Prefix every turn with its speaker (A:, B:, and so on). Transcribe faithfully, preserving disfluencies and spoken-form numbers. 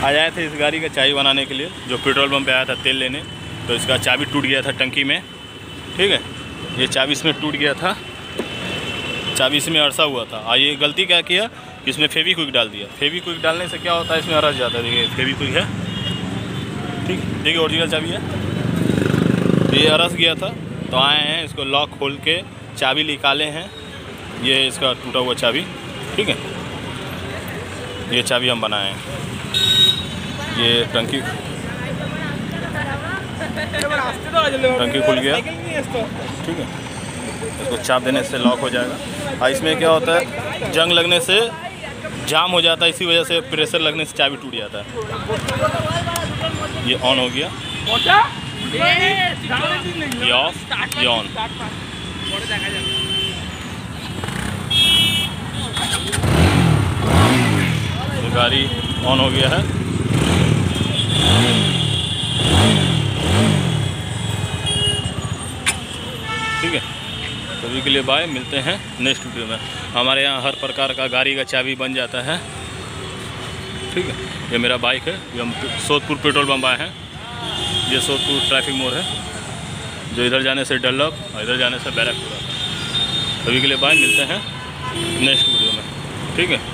A: आज आए थे इस गाड़ी का चाबी बनाने के लिए, जो पेट्रोल पंप पे आया था तेल लेने, तो इसका चाबी टूट गया था टंकी में। ठीक है, ये चाबी इसमें टूट गया था, चाबी इसमें अरसा हुआ था। और ये गलती क्या किया कि इसमें फेविक्विक डाल दिया। फेविक्विक डालने से क्या होता है, इसमें अरस जाता है। देखिए फेविक्विक है, ठीक, देखिए ओरिजिनल चाबी है, तो ये अरस गया था। तो आए हैं, इसको लॉक खोल के चाबी निकाले हैं। ये है इसका टूटा हुआ चाबी। ठीक है, ये चाबी हम बनाए हैं। ये टंकी टंकी खुल गया। ठीक है, इसको चाप देने से लॉक हो जाएगा। और इसमें क्या होता है, जंग लगने से जाम हो जाता है, इसी वजह से प्रेशर लगने से चाबी टूट जाता है। ये ऑन हो गया, ये ऑफ, ये ऑन। ये गाड़ी ऑन हो गया है। ठीक है, तो अभी के लिए बाय, मिलते हैं नेक्स्ट वीडियो में। हमारे यहाँ हर प्रकार का गाड़ी का चाबी बन जाता है। ठीक है, ये मेरा बाइक है, ये हम सोदपुर पेट्रोल पंप आए हैं। ये सोदपुर ट्रैफिक मोड़ है, जो इधर जाने से डल्लभ और इधर जाने से बैरकपुरा। अभी के लिए बाय, मिलते हैं नेक्स्ट वीडियो में। ठीक है।